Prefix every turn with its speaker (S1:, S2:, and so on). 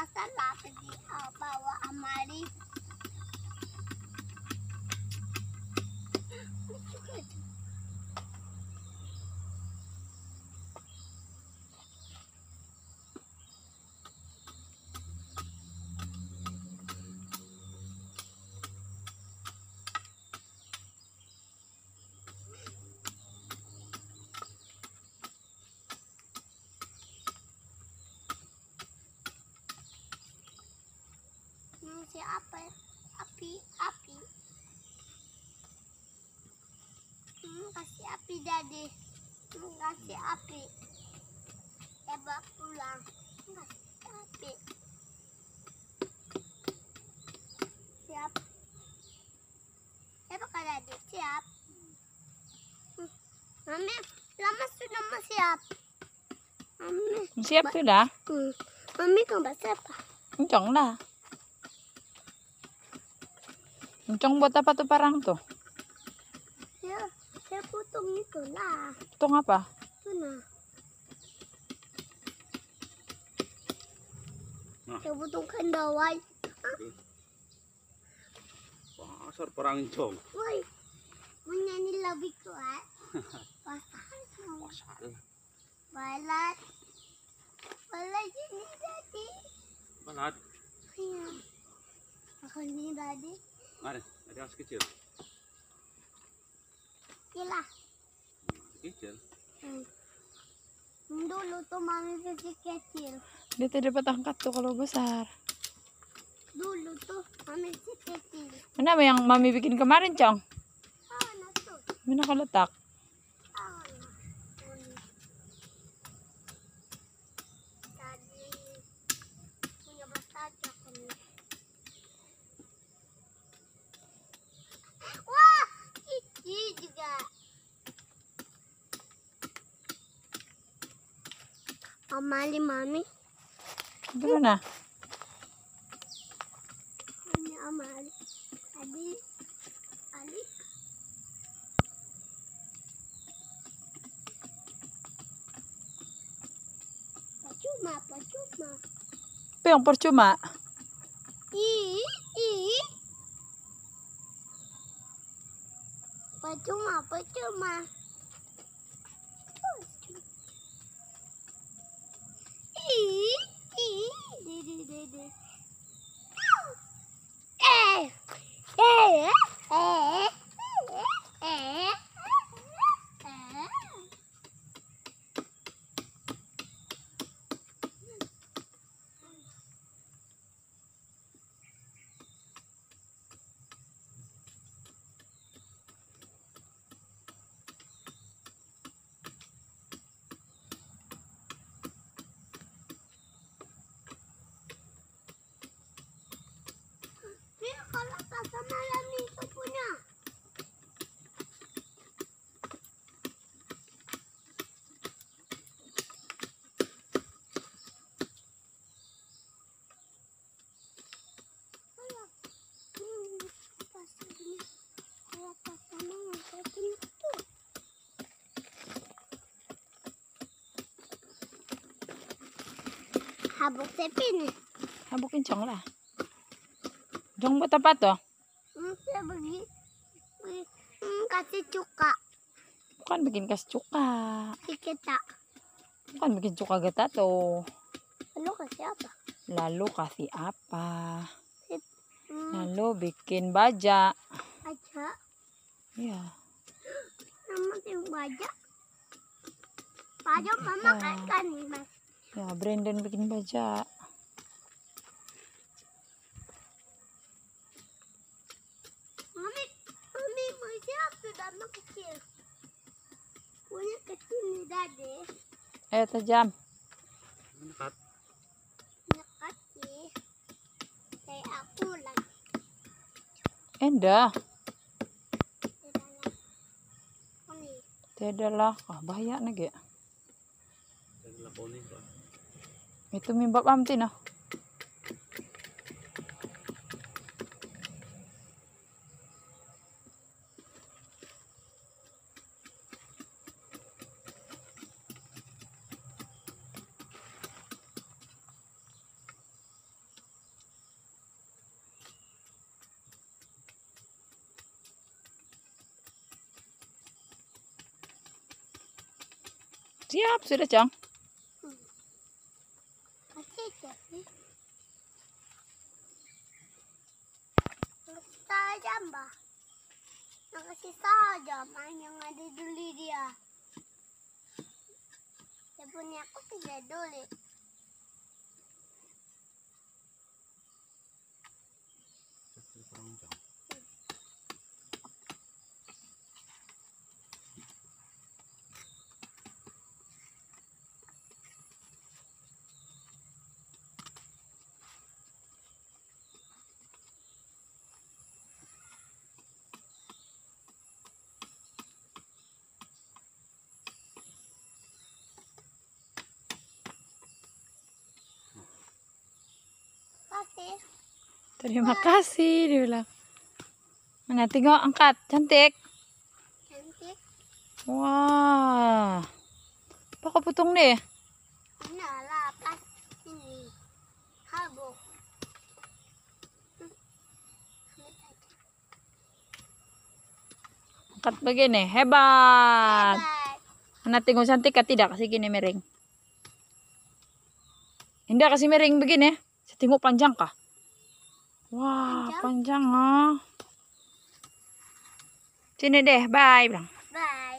S1: masalah pergi bawa amari. Apa ya? Api. Kasih api Daddy. Kasih api. Coba pulang. Kasih api. Siap. Coba Kak Daddy. Siap. Mami, lama sudah mau siap. Mami.
S2: Siap sudah?
S1: Mami gambar siapa?
S2: Encong dah. Encong buat apa tuh parang tuh?
S1: Ya, saya potong itu lah.
S2: Potong apa?
S1: Itu nah. Saya potong kendawai.
S3: Pasar perang encong.
S1: Woi, menyanyi lebih kuat. Pasal. Balat. Balat ini tadi.
S3: Balat.
S1: Iya. Aku ini tadi.
S3: Ada yang kecil.
S1: Gila.
S3: Kecil.
S1: Dulu tuh mami kecil.
S2: Dia tidak dapat angkat tuh kalau besar.
S1: Dulu tuh mami kecil.
S2: Mana yang mami bikin kemarin, Cong?
S1: Mana tuh?
S2: Mana kau letak?
S1: Tadi punya basaja kami. Wah, ini juga. Amali mami.
S2: Gimana?
S1: Ini amali. Ali. Percuma.
S2: Apa yang percuma?
S1: Percuma. Dede. Kalau pasal malam itu punya. Kalau pasal malam itu. Habuk sepin.
S2: Habukin Cong lah. Cong buat apa tuh?
S1: Saya bagi kasih cuka.
S2: Bukan bikin kasih cuka.
S1: Kita.
S2: Bukan bikin cuka geta tuh.
S1: Lalu kasih apa?
S2: Lalu kasih apa?
S1: Lalu
S2: Lalu bikin baja.
S1: aja.
S2: Iya.
S1: Nama tim baja. Baja mama kan nih mas.
S2: Ya, Brandon bikin baja.
S1: Mami baja sudah kecil. Punya kecil nih Dade.
S2: Tajam.
S3: Dekat.
S1: Dekat sih. Kayak aku lagi.
S2: Endah.
S1: Ini.
S2: Tidak lah. Bahaya nage.
S3: Dan lakoni pa.
S2: Itu mimbab amti nah. Siap, sudah, Cong.
S1: Masih jadi. Saja, Mbak. Makasih saja, main yang ada dulu dia. Dia punya aku tidak dulu. Kasih.
S2: Terima kasih, dia bilang. Mana tengok, angkat, cantik.
S1: Cantik.
S2: Wah, apa kau potong deh?
S1: Ini lah pas ini. Habuk.
S2: Angkat begini, hebat.
S1: Hebat.
S2: Mana tengok cantik kah tidak? Kasih gini miring. Indah kasih miring begini. Saya tengok panjang kah? Wah, panjang ah. Sini deh, bye bilang.
S1: Bye.